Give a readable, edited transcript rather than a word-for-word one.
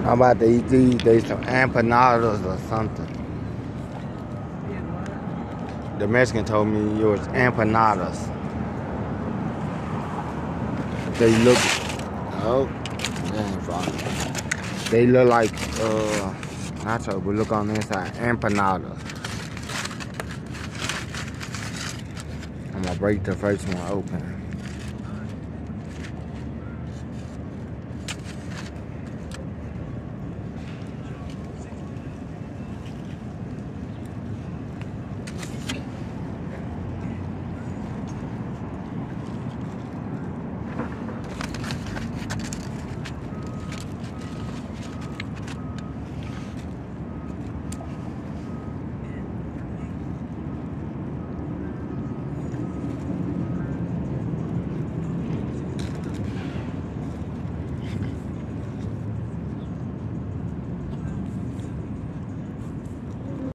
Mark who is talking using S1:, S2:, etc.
S1: I'm about to eat these. They some empanadas or something. The Mexican told me it was empanadas. They look. Oh, that ain't fine. They look like nacho, but look on the inside, empanadas. I'm gonna break the first one open.